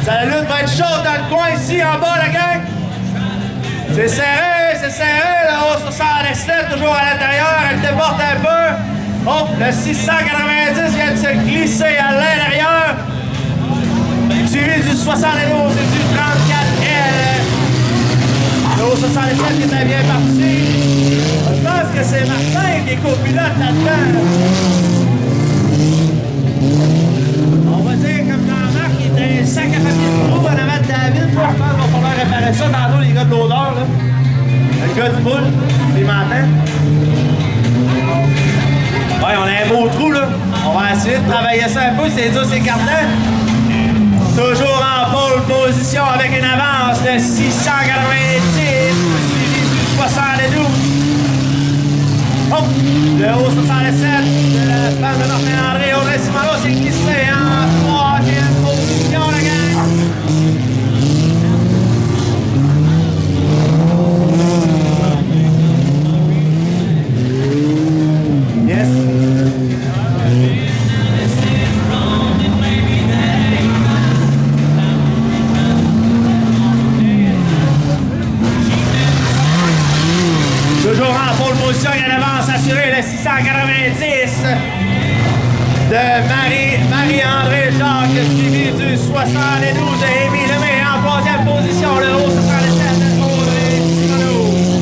La lutte va être chaude dans le coin ici, en bas, la gang. C'est serré, le haut 67, toujours à l'intérieur, elle déporte un peu. Oh, le 690 vient de se glisser à l'intérieur. Suivi du 72 et du 34L. Le haut 67 qui était bien parti. Je pense que c'est Martin qui est copilote là-dedans. On va dire comme dans Marc, il était un sac à papier de trou en avant de David. Je pense qu'il va falloir réparer ça tantôt, les gars de l'odeur. Le gars du boule, il m'entend. Ouais, on a un beau trou là. On va essayer de travailler ça un peu, c'est dur, c'est carton. Toujours en pole position avec une avance de 690, suivi du 72. Oh, le haut 67 de la femme de Martin-André, Audrey Simaro s'est glissé en troisième position, la gang. Yes. Toujours en pole position, il y a l'avance assurée, le 690 de Marie-André Jacques, suivi du 72 de Émile Lemay en troisième position, le haut 67 de Audrey Simaro.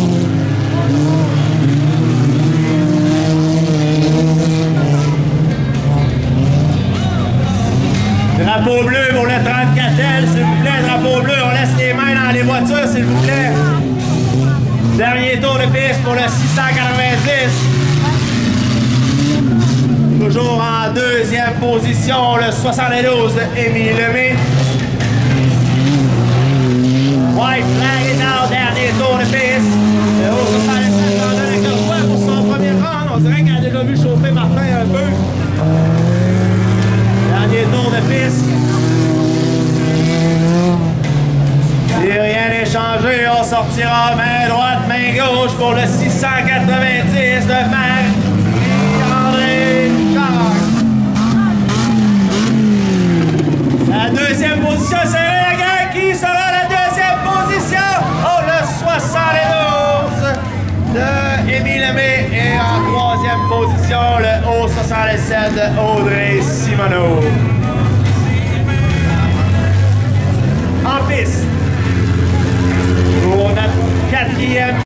Drapeau bleu pour le 34L, s'il vous plaît, drapeau bleu, on laisse les mains dans les voitures, s'il vous plaît. Dernier tour de piste pour le 690. Toujours en deuxième position, le 72 de Émile Lemay. White flag est out, dernier tour de piste. Le haut 67 en donne avec le choix pour son premier round. On dirait qu'elle a déjà vu chauffer Martin un peu. Dernier tour de piste. Si rien n'est changé, on sortira main droite, main gauche pour le 690 de Marie-André Jacques. La deuxième position, c'est la gang. Qui sera la deuxième position? Oh, le 72 de Émile Lemay. Et en troisième position, le haut 67 de Audrey Simaro. En piste. Pour notre quatrième